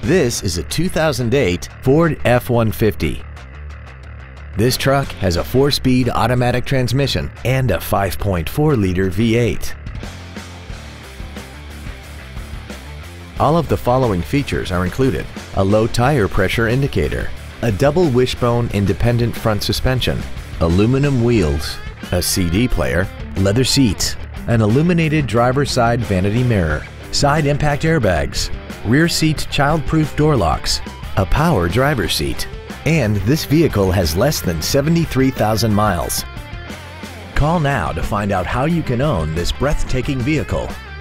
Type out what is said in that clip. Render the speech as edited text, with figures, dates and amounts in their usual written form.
This is a 2008 Ford F-150. This truck has a 4-speed automatic transmission and a 5.4-liter V8. All of the following features are included: a low tire pressure indicator, a double wishbone independent front suspension, aluminum wheels, a CD player, leather seats, an illuminated driver's side vanity mirror, side impact airbags, rear seat child-proof door locks, a power driver's seat, and this vehicle has less than 73,000 miles. Call now to find out how you can own this breathtaking vehicle.